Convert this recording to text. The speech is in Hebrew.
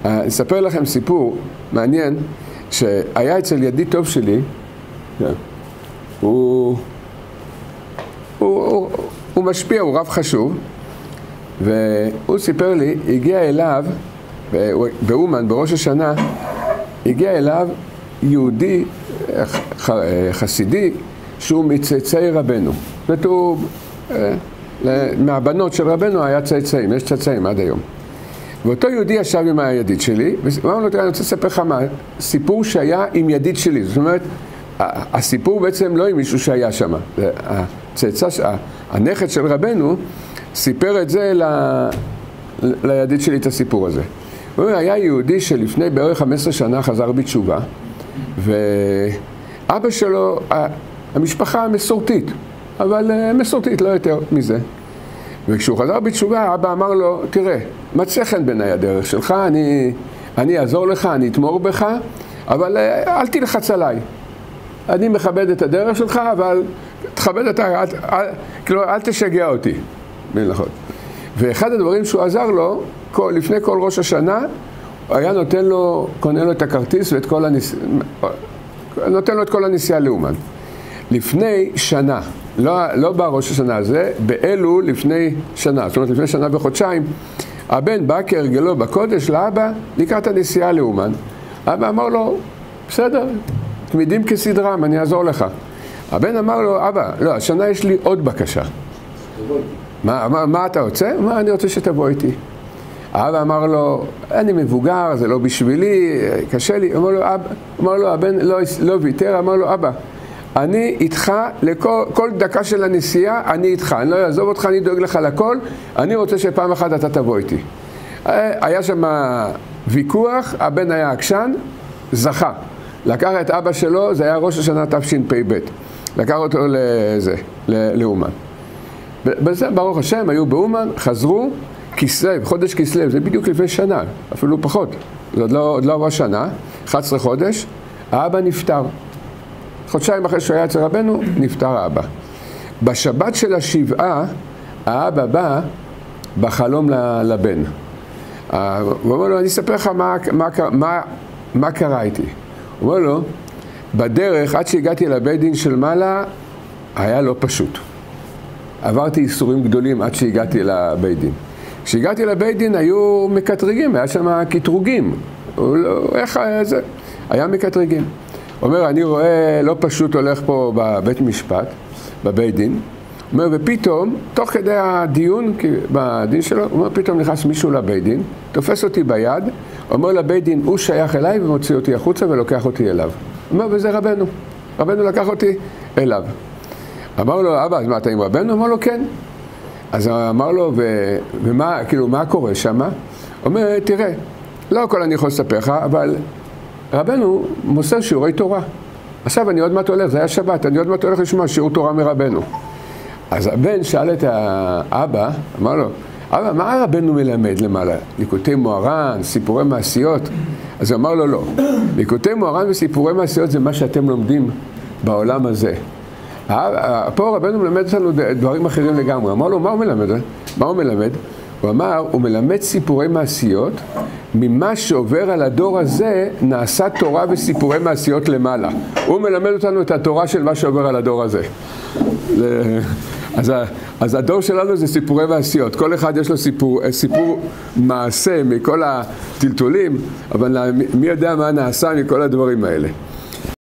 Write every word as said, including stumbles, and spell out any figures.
אני אספר לכם סיפור מעניין, שהיה אצל ידיד טוב שלי, הוא, הוא, הוא, הוא משפיע, הוא רב חשוב, והוא סיפר לי, הגיע אליו, באומן, בראש השנה, הגיע אליו יהודי חסידי, שהוא מצאצאי רבנו. זאת אומרת, הוא, מהבנות של רבנו היה צאצאים, יש צאצאים עד היום. ואותו יהודי ישב עם הידיד שלי, והוא אמר לו, תראה, אני רוצה לספר לך מה, סיפור שהיה עם ידיד שלי. זאת אומרת, הסיפור בעצם לא עם מישהו שהיה שם. הצאצא, הנכד של רבנו, סיפר את זה ל... לידיד שלי את הסיפור הזה. הוא אומר, היה יהודי שלפני בערך חמש עשרה שנה חזר בתשובה, ואבא שלו, המשפחה מסורתית, אבל מסורתית, לא יותר מזה. וכשהוא חזר בתשובה, אבא אמר לו, תראה, מצא חן בעיניי הדרך שלך, אני, אני אעזור לך, אני אתמור בך, אבל אל תלחץ עליי. אני מכבד את הדרך שלך, אבל תכבד אותה, אל, אל, כאילו, אל תשגע אותי. נכון. ואחד הדברים שהוא עזר לו, כל, לפני כל ראש השנה, היה נותן לו, קונה לו את הכרטיס ואת כל הנסיעה, נותן לו את כל הנסיעה לאומן. לפני שנה, לא, לא בראש השנה הזה, באלו לפני שנה, זאת אומרת לפני שנה וחודשיים, הבן בא כהרגלו בקודש לאבא לקראת הנסיעה לאומן. אבא אמר לו, בסדר, תמידים כסדרם, אני אעזור לך. הבן אמר לו, אבא, לא, השנה יש לי עוד בקשה. מה, מה, מה אתה רוצה? מה, אני רוצה שתבוא איתי. האבא אמר לו, אני מבוגר, זה לא בשבילי, קשה לי. אמר לו, אבא, אמר לו, הבן לא, לא ויתר, אמר לו, אבא, אני איתך לכל כל דקה של הנסיעה, אני איתך, אני לא אעזוב אותך, אני דואג לך לכל, אני רוצה שפעם אחת אתה תבוא איתי. היה שם ויכוח, הבן היה עקשן, זכה. לקח את אבא שלו, זה היה ראש השנה תשפ"ב. לקח אותו לזה, לאומן. בזה, ברוך השם, היו באומן, חזרו, כסלו, חודש כסלו, זה בדיוק לפני שנה, אפילו פחות. זה עוד לא, עוד לא עברה שנה, אחד עשר חודש, האבא נפטר. חודשיים אחרי שהוא היה אצל רבנו, נפטר האבא. בשבת של השבעה, האבא בא בחלום לבן. הוא אומר לו, אני אספר לך מה, מה, מה, מה קרה איתי. הוא אומר לו, בדרך, עד שהגעתי לבית דין של מעלה, היה לא פשוט. עברתי איסורים גדולים עד שהגעתי לבית דין. כשהגעתי לבית דין היו מקטרגים, היה שם קטרוגים. לא, איך היה זה? היה מקטרגים. הוא אומר, אני רואה לא פשוט הולך פה בבית משפט, בבית דין. הוא אומר, ופתאום, תוך כדי הדיון, בדין שלו, הוא אומר, פתאום נכנס מישהו לבית דין, תופס אותי ביד, אומר לבית דין, הוא שייך אליי ומוציא אותי החוצה ולוקח אותי אליו. הוא אומר, וזה רבנו. רבנו לקח אותי אליו. אמר לו, אבא, אז מה, אתה עם רבנו? אמר לו, כן. אז אמר לו, ו... ומה, כאילו, מה קורה שם? הוא אומר, תראה, לא הכל אני יכול לספר לך, אבל רבנו מוסר שיעורי תורה. עכשיו אני עוד מעט הולך, זה היה שבת, אני עוד מעט הולך לשמוע שיעור תורה מרבנו. אז הבן שאל את האבא, אמר לו, אבא, מה רבנו מלמד למעלה? ליקוטי מוהר"ן, סיפורי מעשיות? אז הוא אמר לו, לא. ליקוטי מוהר"ן וסיפורי מעשיות זה מה שאתם לומדים בעולם הזה. פה רבנו מלמד אותנו דברים אחרים לגמרי. אמר לו, מה הוא מלמד? מה הוא מלמד? הוא אמר, הוא מלמד סיפורי מעשיות, ממה שעובר על הדור הזה נעשה תורה וסיפורי מעשיות למעלה. הוא מלמד אותנו את התורה של מה שעובר על הדור הזה. אז, אז הדור שלנו זה סיפורי מעשיות. כל אחד יש לו סיפור, סיפור מעשה מכל הטלטולים, אבל מי יודע מה נעשה מכל הדברים האלה.